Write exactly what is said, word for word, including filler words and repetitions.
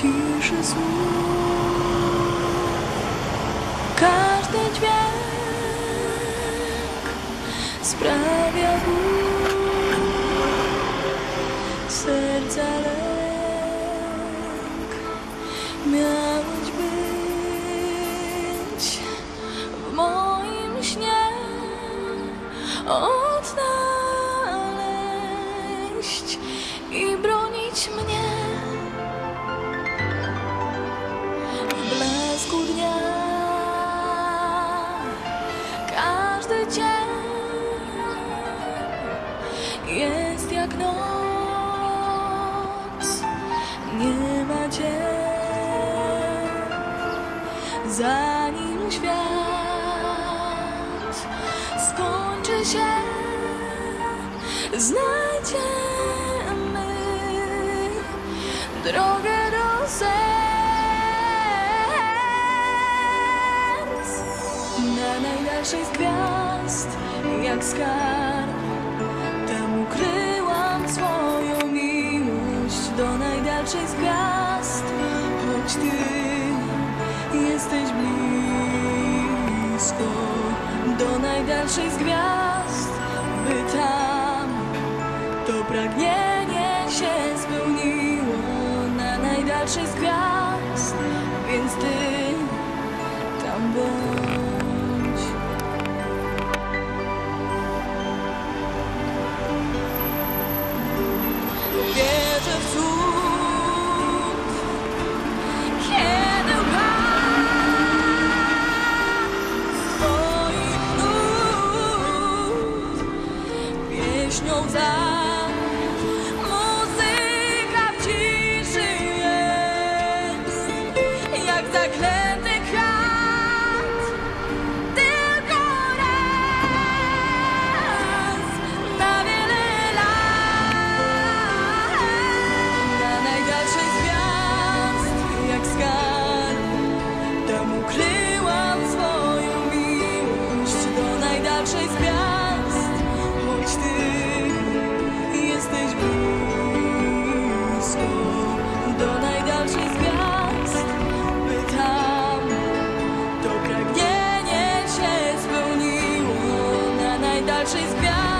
ciszy słów. Każdy dźwięk sprawia ból, serca lęk. Miałeś być w moim śnie, odnaleźć i bronić mnie. W blasku dnia każdy dzień jest jak noc, nie ma dzień. Zanim świat skończy się, znajdziemy drogę do serc. Na najdalszej z gwiazd, jak skarb, tam ukryłam swoją miłość. Do najdalszej z gwiazd, choć ty jesteś blisko. Do najdalszej z gwiazd, by tam to pragnienie się spełniło. Na najdalszej z gwiazd, więc ty tam bądź. Wierzę w cud, kiedy łkam swoich nut pieśnią za. Muzyka w ciszy jest jak zaklęty kwiat, tylko raz na wiele lat. Na najdalszej z gwiazd, jak skarb, tam ukryłam swoją miłość. Do najdalszej z gwiazd, choć ty jesteś blisko. Do najdalszej z gwiazd, by tam to pragnienie się spełniło. Na najdalszej z gwiazd.